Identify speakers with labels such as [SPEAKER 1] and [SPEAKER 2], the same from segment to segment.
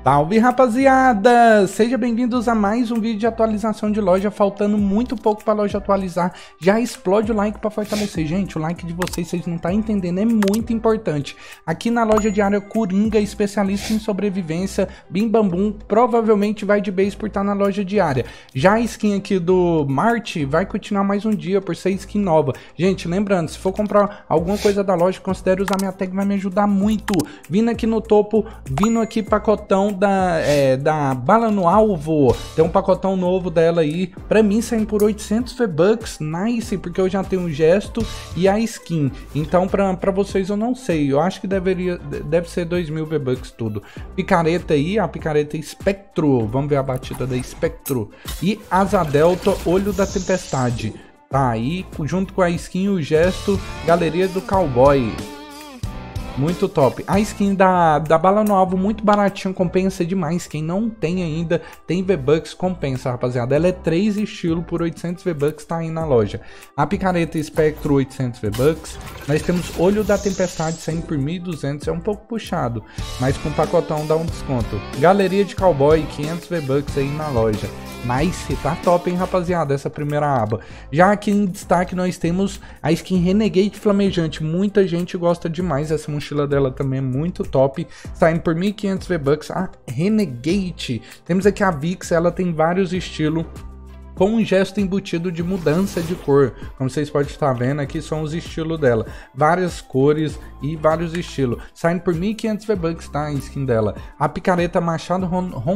[SPEAKER 1] Salve, rapaziada! Sejam bem-vindos a mais um vídeo de atualização de loja, faltando muito pouco para a loja atualizar. Já explode o like para fortalecer. Gente, o like de vocês não estão entendendo, é muito importante. Aqui na loja diária Coringa, especialista em sobrevivência, Bim Bam Bum, provavelmente vai de base por estar na loja diária. Já a skin aqui do Marte vai continuar mais um dia por ser skin nova. Gente, lembrando, se for comprar alguma coisa da loja, considere usar minha tag, vai me ajudar muito. Vindo aqui no topo, vindo aqui pacotão da bala no alvo, tem um pacotão novo dela aí, pra mim saindo por 800 V-Bucks, nice, porque eu já tenho um gesto e a skin, então pra vocês eu não sei, eu acho que deve ser 2000 V-Bucks tudo. Picareta aí, a picareta Espectro, vamos ver a batida da Espectro, e Asa Delta, Olho da Tempestade, tá aí, junto com a skin e o gesto, Galeria do Cowboy. Muito top. A skin da bala no alvo, muito baratinho, compensa demais. Quem não tem ainda, tem V-Bucks, compensa, rapaziada. Ela é 3 estilo por 800 V-Bucks, tá aí na loja. A picareta Espectro, 800 V-Bucks. Nós temos Olho da Tempestade saindo por 1.200, é um pouco puxado, mas com pacotão dá um desconto. Galeria de Cowboy, 500 V-Bucks aí na loja. Nice, tá top, hein, rapaziada, essa primeira aba. Já aqui em destaque nós temos a skin Renegade Flamejante. Muita gente gosta demais, essa mochila dela também é muito top, saindo por 1.500 V-Bucks. A Renegade. Temos aqui a Vix, ela tem vários estilos, com um gesto embutido de mudança de cor. Como vocês podem estar vendo, aqui são os estilos dela. Várias cores e vários estilos. Saindo por 1.500 V-Bucks, tá? A skin dela. A picareta Machado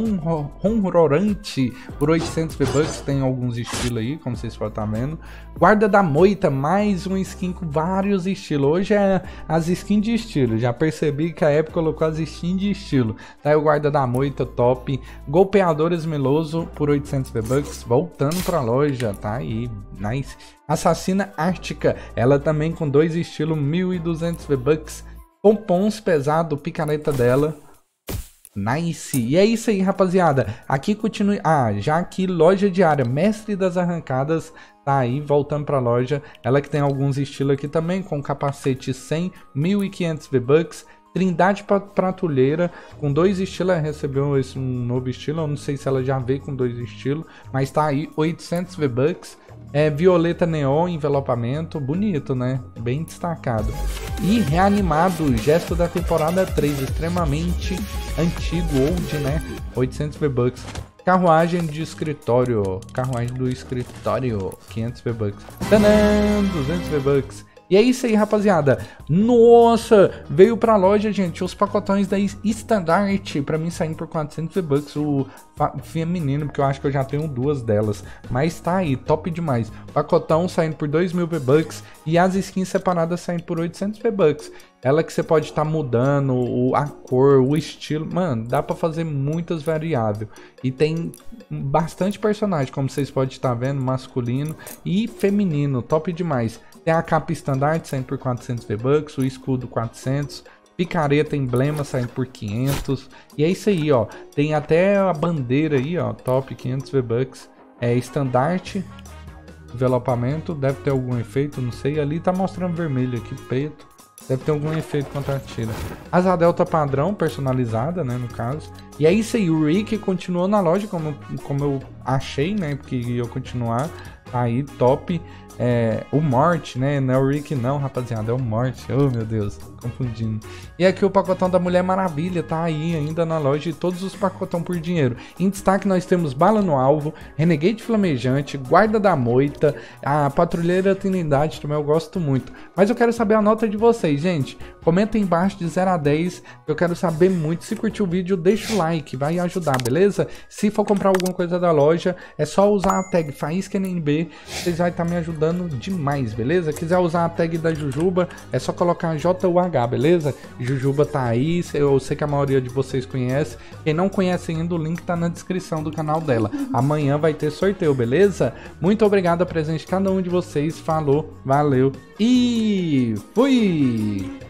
[SPEAKER 1] Ronrorante por 800 V-Bucks. Tem alguns estilos aí, como vocês podem estar vendo. Guarda da Moita, mais um skin com vários estilos. Hoje é as skins de estilo. Já percebi que a época colocou as skins de estilo. Tá aí o Guarda da Moita, top. Golpeadores Meloso por 800 V-Bucks. Voltando pra loja, tá aí, nice. Assassina Ártica, ela também com dois estilos, 1.200 V-Bucks. Pompons pesado, picareta dela, nice. E é isso aí, rapaziada. Aqui continue, já aqui loja diária, Mestre das Arrancadas, tá aí, voltando pra loja. Ela que tem alguns estilos aqui também, com capacete 100, 1.500 V-Bucks. Trindade Patrulheira, com dois estilos, ela recebeu esse novo estilo, eu não sei se ela já veio com dois estilos, mas tá aí, 800 V-Bucks. Violeta Neon, envelopamento, bonito, né? Bem destacado. E Reanimado, gesto da temporada 3, extremamente antigo, old, né? 800 V-Bucks. Carruagem de escritório, carruagem do escritório, 500 V-Bucks. Tadã, 200 V-Bucks. E é isso aí, rapaziada. Nossa, veio pra loja, gente, os pacotões da Standard, pra mim saindo por 400 V-Bucks, o feminino, porque eu acho que eu já tenho duas delas. Mas tá aí, top demais. Pacotão saindo por 2.000 V-Bucks e as skins separadas saindo por 800 V-Bucks. Ela que você pode estar mudando a cor, o estilo, mano, dá pra fazer muitas variáveis. E tem bastante personagem, como vocês podem estar vendo, masculino e feminino, top demais. Tem a capa standard saindo por 400 V-Bucks, o escudo 400, picareta emblema saindo por 500. E é isso aí, ó. Tem até a bandeira aí, ó, top, 500 V-Bucks. Estandarte, envelopamento, deve ter algum efeito, não sei. Ali tá mostrando vermelho aqui, preto. Deve ter algum efeito contra a tira. Asa Delta padrão, personalizada, né, no caso. E é isso aí, o Rick continuou na loja, como eu achei, né, porque ia continuar. Tá aí, top. O Morte, né? Não é o Rick não, rapaziada, é o Morte. Oh, meu Deus, confundindo. E aqui o pacotão da Mulher Maravilha, tá aí ainda na loja, e todos os pacotão por dinheiro. Em destaque nós temos Bala no Alvo, Renegade Flamejante, Guarda da Moita, a Patrulheira Trindade também eu gosto muito. Mas eu quero saber a nota de vocês, gente. Comenta aí embaixo de 0 a 10, eu quero saber muito. Se curtiu o vídeo, deixa o like, vai ajudar, beleza? Se for comprar alguma coisa da loja, é só usar a tag FaíscaNB, vocês vão estar me ajudando demais, beleza? Quiser usar a tag da Jujuba, é só colocar JUH, beleza? Jujuba tá aí, eu sei que a maioria de vocês conhece. Quem não conhece ainda, o link tá na descrição do canal dela. Amanhã vai ter sorteio, beleza? Muito obrigado a presença de cada um de vocês, falou, valeu e fui!